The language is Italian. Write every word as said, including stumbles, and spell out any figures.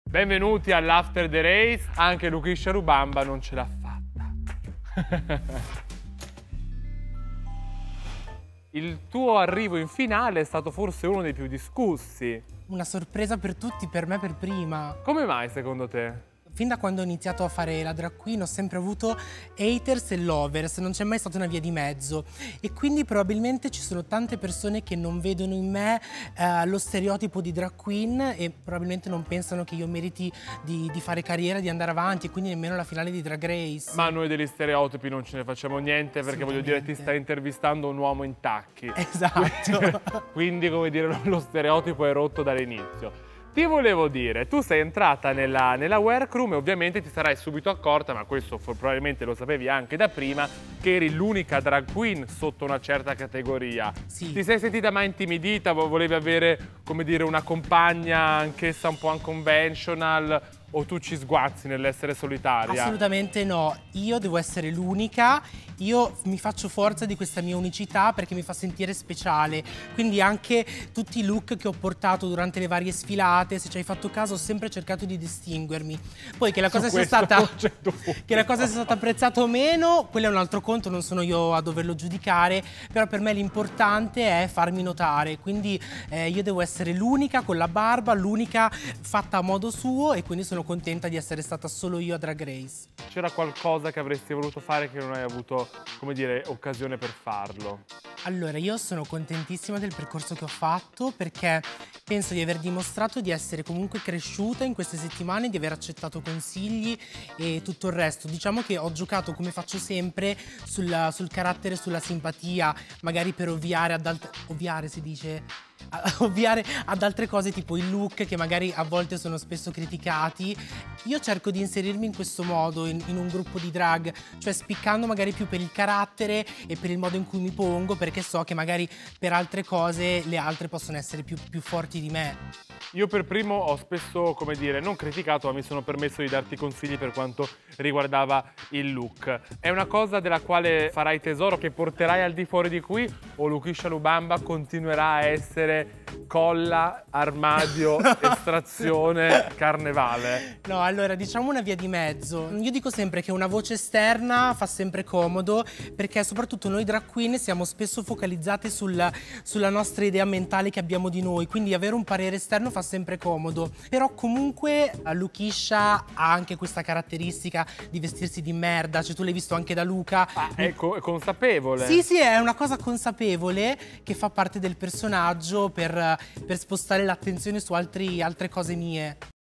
Benvenuti all'After the Race. Anche Luchiscia Rubamba non ce l'ha fatta. Il tuo arrivo in finale è stato forse uno dei più discussi. Una sorpresa per tutti, per me per prima. Come mai secondo te? Fin da quando ho iniziato a fare la drag queen ho sempre avuto haters e lovers, non c'è mai stata una via di mezzo e quindi probabilmente ci sono tante persone che non vedono in me eh, lo stereotipo di drag queen e probabilmente non pensano che io meriti di, di fare carriera, di andare avanti e quindi nemmeno la finale di Drag Race. Ma noi degli stereotipi non ce ne facciamo niente perché voglio dire ti stai intervistando un uomo in tacchi. Esatto. Quindi come dire lo stereotipo è rotto dall'inizio. Ti volevo dire, tu sei entrata nella, nella workroom e ovviamente ti sarai subito accorta, ma questo probabilmente lo sapevi anche da prima, che eri l'unica drag queen sotto una certa categoria. Sì. Ti sei sentita mai intimidita? Volevi avere, come dire, una compagna anch'essa un po' unconventional? O tu ci sguazzi nell'essere solitaria? Assolutamente no, io devo essere l'unica, io mi faccio forza di questa mia unicità perché mi fa sentire speciale, quindi anche tutti i look che ho portato durante le varie sfilate, se ci hai fatto caso ho sempre cercato di distinguermi. Poi che la cosa, sia stata, che la cosa sia stata apprezzata o meno, quello è un altro conto, non sono io a doverlo giudicare, però per me l'importante è farmi notare, quindi eh, io devo essere l'unica con la barba, l'unica fatta a modo suo e quindi sono contenta di essere stata solo io a Drag Race. C'era qualcosa che avresti voluto fare che non hai avuto, come dire, occasione per farlo? Allora, io sono contentissima del percorso che ho fatto perché penso di aver dimostrato di essere comunque cresciuta in queste settimane, di aver accettato consigli e tutto il resto. Diciamo che ho giocato, come faccio sempre, sul, sul carattere, sulla simpatia, magari per ovviare ad altre... ovviare si dice... ovviare ad altre cose tipo il look che magari a volte sono spesso criticati. Io cerco di inserirmi in questo modo in, in un gruppo di drag, cioè spiccando magari più per il carattere e per il modo in cui mi pongo, perché so che magari per altre cose le altre possono essere più, più forti di me. Io per primo ho spesso, come dire, non criticato, ma mi sono permesso di darti consigli per quanto riguardava il look. È una cosa della quale farai tesoro, che porterai al di fuori di qui, o Luchiscia Rubamba continuerà a essere colla, armadio, estrazione, carnevale? No, allora diciamo una via di mezzo. Io dico sempre che una voce esterna fa sempre comodo perché soprattutto noi drag queen siamo spesso focalizzate sul, sulla nostra idea mentale che abbiamo di noi, quindi avere un parere esterno fa sempre comodo. Però comunque Luchiscia ha anche questa caratteristica di vestirsi di merda, cioè tu l'hai visto anche da Luca. Ah, è, co è consapevole? Sì, sì, è una cosa consapevole che fa parte del personaggio per, per spostare l'attenzione su altri, altre cose mie.